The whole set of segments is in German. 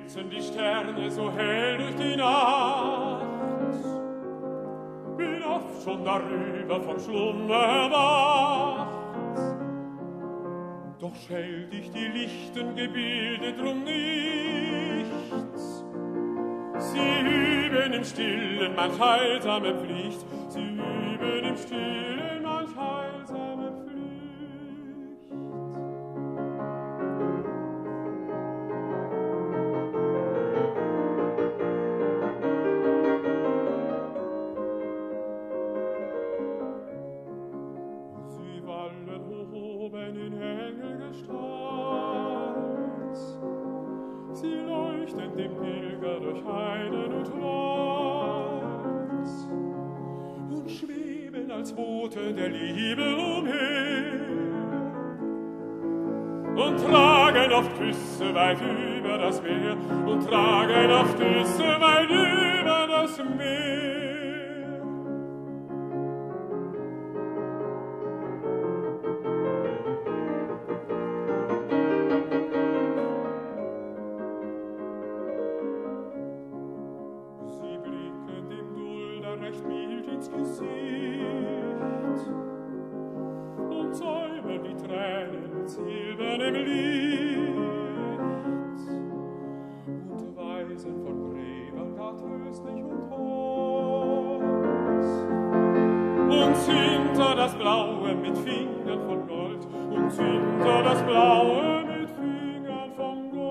blitzen die Sterne so hell durch die Nacht. Bin oft schon darüber vom Schlummer erwacht. Doch schält ich die lichten Gebilde drum nichts. Sie üben im Stillen manch heilsame Pflicht. Sie üben im Stillen manch heilsame Pflicht. In Engelgestalt. Sie leuchten dem Pilger durch Heiden und Wald und schweben als Bote der Liebe umher und tragen oft Küsse weit über das Meer und tragen oft Küsse weit über das Meer. Recht mild ins Gesicht und säumen die Tränen mit silbernem Licht und weisen von Gräbern gar tröstlich und hold und hinter das Blaue mit Fingern von Gold und hinter das Blaue mit Fingern von Gold.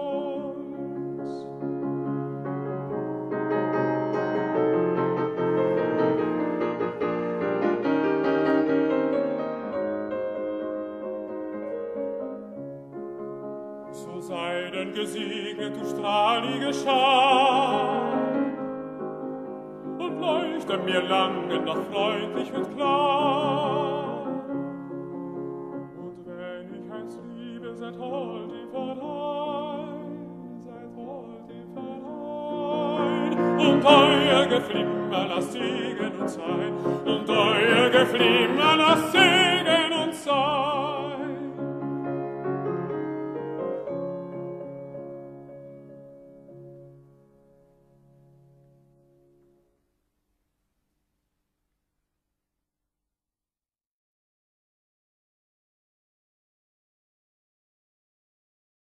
So sei denn gesegnet, du strahlige Schar, und leuchte mir lange noch freundlich und klar. Und wenn ich eins liebe, seid hold ihm vorein, seid hold ihm vorein. Und euer Geflimmer lasst Segen uns sein, und euer Geflimmer lasst Segen